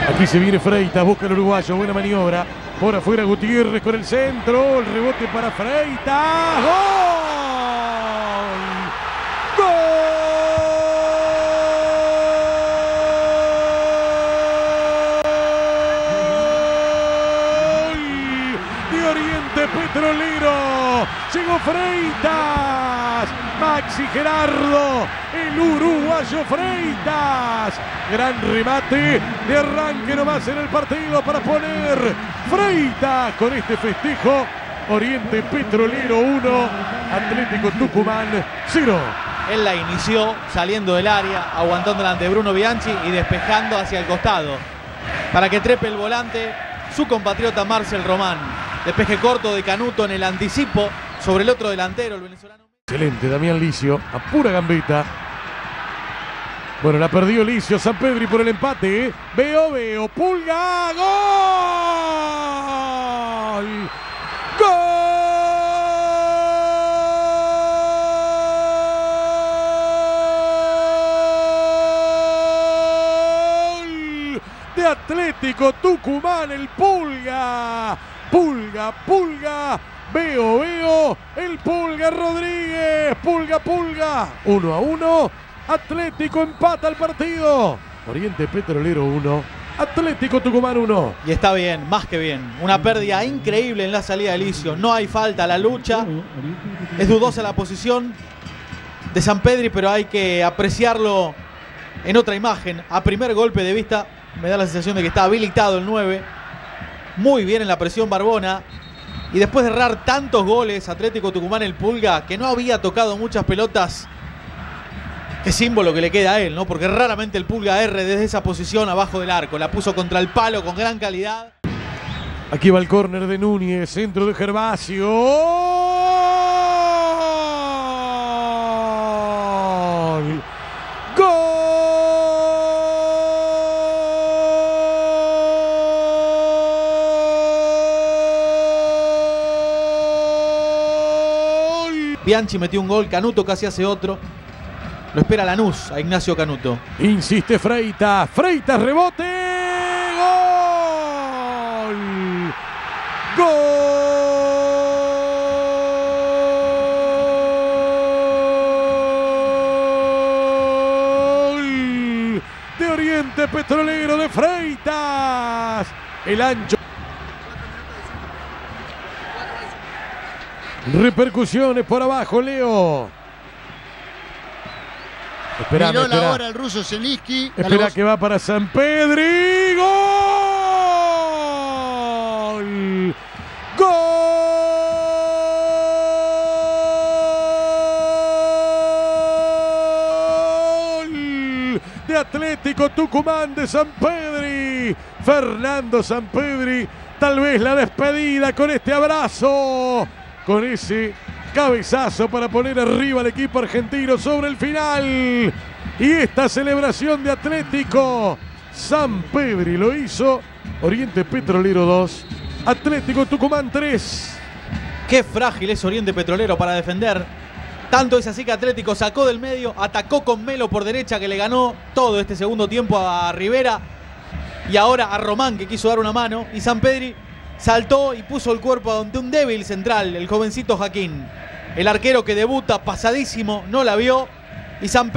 Aquí se viene Freitas, busca el uruguayo, buena maniobra. Por afuera Gutiérrez con el centro, el rebote para Freitas. ¡Gol! ¡Gol! De Oriente Petrolero. Llegó Freitas. Maxi Gerardo, el uruguayo Freitas. Gran remate de arranque nomás en el partido para poner Freitas con este festejo. Oriente Petrolero 1, Atlético Tucumán 0. Él la inició saliendo del área, aguantando delante de Bruno Bianchi y despejando hacia el costado para que trepe el volante su compatriota Marcel Román. Despeje corto de Canuto en el anticipo sobre el otro delantero, el venezolano. Excelente, Damián Licio, a pura gambeta. Bueno, la perdió Licio, Sampedri por el empate. Veo, Pulga, ¡gol! ¡Gol! De Atlético Tucumán, el Pulga. Pulga. Veo, el Pulga Rodríguez. Pulga. 1-1. Atlético empata el partido. Oriente Petrolero 1. Atlético Tucumán 1. Y está bien, más que bien. Una pérdida increíble en la salida de Licio. No hay falta, la lucha. Es dudosa la posición de Sampedri, pero hay que apreciarlo en otra imagen. A primer golpe de vista me da la sensación de que está habilitado el 9. Muy bien en la presión Barbona. Y después de errar tantos goles, Atlético Tucumán, el Pulga, que no había tocado muchas pelotas. Qué símbolo que le queda a él, ¿no? Porque raramente el Pulga erre desde esa posición abajo del arco. La puso contra el palo con gran calidad. Aquí va el córner de Núñez, centro de Gervasio. ¡Gol! Bianchi metió un gol, Canuto casi hace otro. Lo espera Lanús a Ignacio Canuto. Insiste Freitas, rebote. ¡Gol! ¡Gol! De Oriente Petrolero de Freitas. El ancho. Repercusiones por abajo, Leo. Miró la hora el ruso Zielinski. Espera que va para Sampedri. ¡Gol! ¡Gol! De Atlético Tucumán de Sampedri. Fernando Sampedri. Tal vez la despedida con este abrazo. Con ese cabezazo para poner arriba al equipo argentino sobre el final. Y esta celebración de Atlético. Sampedri lo hizo. Oriente Petrolero 2. Atlético Tucumán 3. Qué frágil es Oriente Petrolero para defender. Tanto es así que Atlético sacó del medio, atacó con Melo por derecha, que le ganó todo este segundo tiempo a Rivera. Y ahora a Román, que quiso dar una mano. Y Sampedri saltó y puso el cuerpo ante un débil central, el jovencito Jaquín. El arquero que debuta pasadísimo, no la vio. Y Sampedri